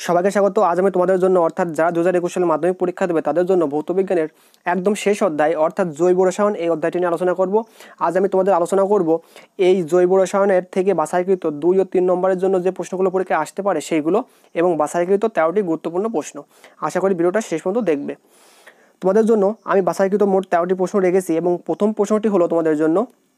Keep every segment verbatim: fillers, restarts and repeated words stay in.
সবাইকে স্বাগত। আজ আমি তোমাদের জন্য অর্থাৎ যারা দু হাজার একুশ সালে মাধ্যমিক পরীক্ষা দেবে তাদের জন্য ভৌতবিজ্ঞানের একদম শেষ অধ্যায় অর্থাৎ জৈব রসায়ন এই অধ্যায়টি নিয়ে আলোচনা করব। আজ আমি তোমাদের আলোচনা করব এই জৈব রসায়নের থেকে বাছাইকৃত দুই ও তিন নম্বরের জন্য যে প্রশ্নগুলো পরীক্ষায় আসতে পারে সেইগুলো এবং বাছাইকৃত তেরোটি গুরুত্বপূর্ণ প্রশ্ন। আশা করি ভিডিওটা শেষ পর্যন্ত দেখবে। তোমাদের জন্য আমি বাছাইকৃত মোট তেরোটি প্রশ্ন রেখেছি এবং প্রথম প্রশ্নটি হলো তোমাদের জন্য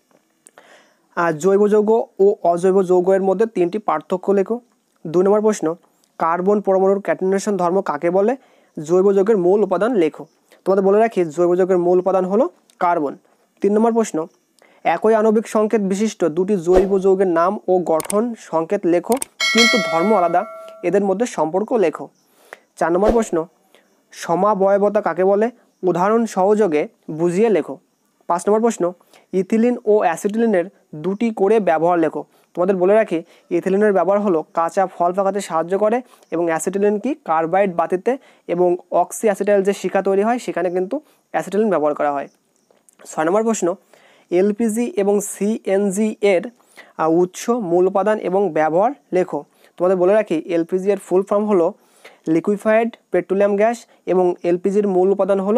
জৈব যৌগ ও অজৈব যৌগের মধ্যে তিনটি পার্থক্য লেখো। দুই নম্বর প্রশ্ন, কার্বন পরমাণুর ক্যাটেনেশন ধর্ম কাকে বলে? জৈব যৌগের মূল উপাদান লেখো। তোমাদের বলে রাখি জৈব যৌগের মূল উপাদান হলো কার্বন। তিন নম্বর প্রশ্ন, একই আণবিক সংকেত বিশিষ্ট দুটি জৈব যৌগের নাম ও গঠন সংকেত লেখো কিন্তু ধর্ম আলাদা, এদের মধ্যে সম্পর্ক লেখো। চার নম্বর প্রশ্ন, সমাবয়বতা কাকে বলে? উদাহরণ সহযোগে বুঝিয়ে লেখো। পাঁচ নম্বর প্রশ্ন, ইথিলিন ও অ্যাসিটিলিনের দুটি করে ব্যবহার লেখো। তোমাদের বলে রাখি ইথিলিনের ব্যবহার হলো কাঁচা ফল পাকাতে সাহায্য করে এবং অ্যাসিটিলিন কি কার্বাইড বাতিতে এবং অক্সি অ্যাসিটাইল যে শিখা তৈরি হয় সেখানে কিন্তু অ্যাসিটিলিন ব্যবহার করা হয়। ছয় নম্বর প্রশ্ন, এলপিজি এবং সিএনজি এর উৎস, মূল উপাদান এবং ব্যবহার লেখো। তোমাদের বলে রাখি এলপিজি এর ফুল ফর্ম হলো লিকুইফাইড পেট্রোলিয়াম গ্যাস এবং এলপিজির মূল উপাদান হলো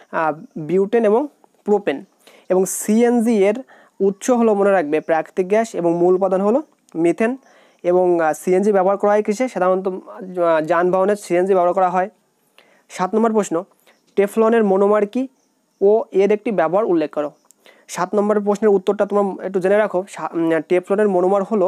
বিউটেন এবং প্রোপেন এবং সিএনজি এর উৎস হলো মনে রাখবে প্রাকৃতিক গ্যাস এবং মূল উপাদান হলো মিথেন এবং সিএনজি ব্যবহার করা হয় কিসে? সাধারণত যানবাহনের সিএনজি ব্যবহার করা হয়। সাত নম্বর প্রশ্ন, টেফলনের মনোমার কি ও এর একটি ব্যবহার উল্লেখ করো। সাত নম্বর প্রশ্নের উত্তরটা তোমরা একটু জেনে রাখো। টেফলনের মনোমার হলো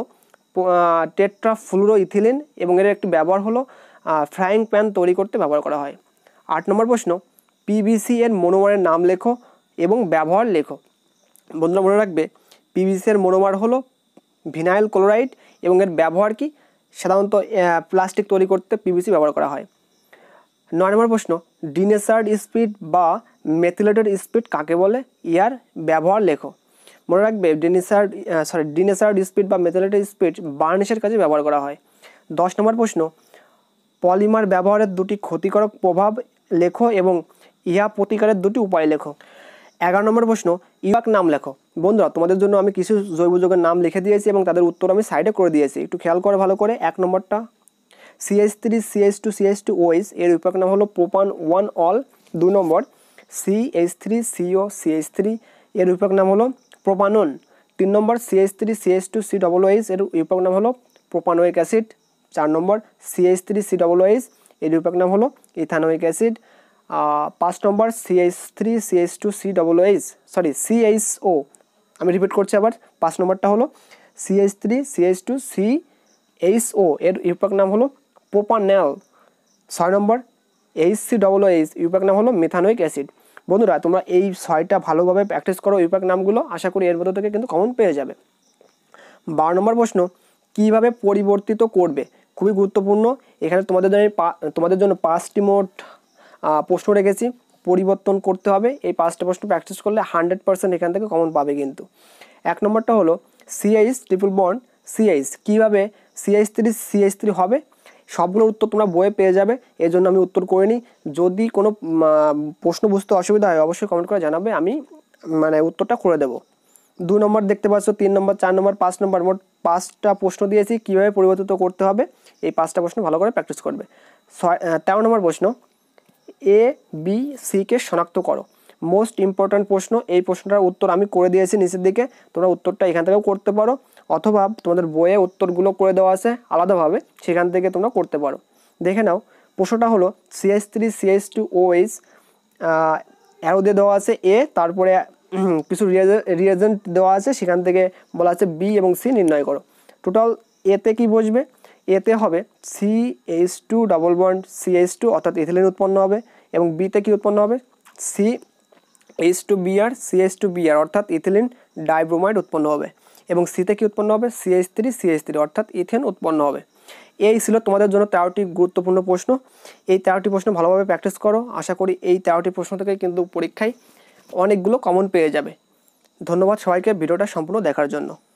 টেট্রাফ্লুরো ইথিলিন এবং এর একটি ব্যবহার হলো ফ্রাইং প্যান তৈরি করতে ব্যবহার করা হয়। আট নম্বর প্রশ্ন, পিভিসি এর মনোমারের নাম লেখো এবং ব্যবহার লেখো। বন্ধুরা মনে রাখবে পিভিসি এর মনোমার হলো ভিনাইল ক্লোরাইড এবং এর ব্যবহার কি? সাধারণত প্লাস্টিক তৈরি করতে পিভিসি ব্যবহার করা হয়। নয় নম্বর প্রশ্ন, ডিনেচার্ড স্পিড বা মেথিলেটেড স্পিড কাকে বলে? ইয়ার ব্যবহার লেখো। মনে রাখবে ডিনেচার্ড সরি ডিনেচার্ড স্পিড বা মেথিলেটেড স্পিড বার্নিশের কাজে ব্যবহার করা হয়। দশ নম্বর প্রশ্ন, পলিমার ব্যবহারের দুটি ক্ষতিকারক প্রভাব লেখো এবং ইহা প্রতিকারের দুটি উপায় লেখো। এগারো নম্বর প্রশ্ন, ইউপাক নাম লেখো। বন্ধুরা তোমাদের জন্য আমি কিছু জৈব যৌগের নাম লিখে দিয়েছি এবং তাদের উত্তর আমি সাইডে করে দিয়েছি, একটু খেয়াল করে ভালো করে। এক নম্বরটা CH three CH two CH two OH এর ইউপাক নাম হলো প্রোপান ওয়ান অল। দুই নম্বর CH three CO CH three এর ইউপাক নাম হলো প্রোপানন। তিন নম্বর CH three CH two C double OH এর ইউপাক নাম হলো প্রোপানোয়িক অ্যাসিড। চার নম্বর CH three C double OH এর ইউপাক নাম হলো ইথানোয়িক অ্যাসিড। পাঁচ নম্বর CH three CH two C double OH sorry CHO আমি রিপিট করছি আবার। পাঁচ নম্বরটা হলো CH three CH two CHO এর ইউপাক নাম হলো প্রোপানেল। ছয় নম্বর H C double OH IUPAC নাম হলো মেথানোয়িক অ্যাসিড। বন্ধুরা তোমরা এই ছয়টা ভালোভাবে প্র্যাকটিস করো ইউপাক নামগুলো, আশা করি এর মধ্যে থেকে কিন্তু কমন পেয়ে যাবে। বারো নম্বর প্রশ্ন, কীভাবে পরিবর্তিত করবে? খুবই গুরুত্বপূর্ণ। এখানে তোমাদের জন্য তোমাদের জন্য পাঁচটি মোট প্রশ্ন রেখেছি, পরিবর্তন করতে হবে। এই পাঁচটা প্রশ্ন প্র্যাকটিস করলে হান্ড্রেড পার্সেন্ট এখান থেকে কমন পাবে কিন্তু। এক নম্বরটা হলো সিএইচ ট্রিপল বন্ড সিএইচ, কীভাবে সিএইচ থ্রি সিএইচ থ্রি হবে? সবগুলোর উত্তর তোমরা বইয়ে পেয়ে যাবে, এই জন্য আমি উত্তর করে নিই। যদি কোনো প্রশ্ন বুঝতে অসুবিধা হয় অবশ্যই কমেন্ট করে জানাবে, আমি মানে উত্তরটা করে দেবো। দুই নম্বর দেখতে পাচ্ছ, তিন নম্বর, চার নম্বর, পাঁচ নম্বর, মোট পাঁচটা প্রশ্ন দিয়েছি কীভাবে পরিবর্তিত করতে হবে। এই পাঁচটা প্রশ্ন ভালো করে প্র্যাকটিস করবে। ছয় তেরো নম্বর প্রশ্ন, এ বি সিকে শনাক্ত করো। মোস্ট ইম্পর্ট্যান্ট প্রশ্ন, এই প্রশ্নটার উত্তর আমি করে দিয়েছি নিচের দিকে, তোমরা উত্তরটা এখান থেকেও করতে পারো অথবা তোমাদের বইয়ে উত্তরগুলো করে দেওয়া আছে আলাদাভাবে, সেখান থেকে তোমরা করতে পারো। দেখে নাও প্রশ্নটা হলো CH three CH two OH arrow দিয়ে দেওয়া আছে এ, তারপরে কিছু রিয়েজেন্ট দেওয়া আছে, সেখান থেকে বলা আছে বি এবং সি নির্ণয় করো। টোটাল এতে কি বসবে? এতে হবে C H two double bond C H two অর্থাৎ ইথিলিন উৎপন্ন হবে এবং বিতে কি উৎপন্ন হবে? C H two B R C H two B R অর্থাৎ ইথিলিন ডাইব্রোমাইড উৎপন্ন হবে এবং সিতে কি উৎপন্ন হবে? C H three C H three অর্থাৎ ইথেন উৎপন্ন হবে। এই ছিল তোমাদের জন্য তেরোটি গুরুত্বপূর্ণ প্রশ্ন। এই তেরোটি প্রশ্ন ভালোভাবে প্র্যাকটিস করো, আশা করি এই তেরোটি প্রশ্ন থেকে কিন্তু পরীক্ষায় অনেকগুলো কমন পেয়ে যাবে। ধন্যবাদ সবাইকে ভিডিওটা সম্পূর্ণ দেখার জন্য।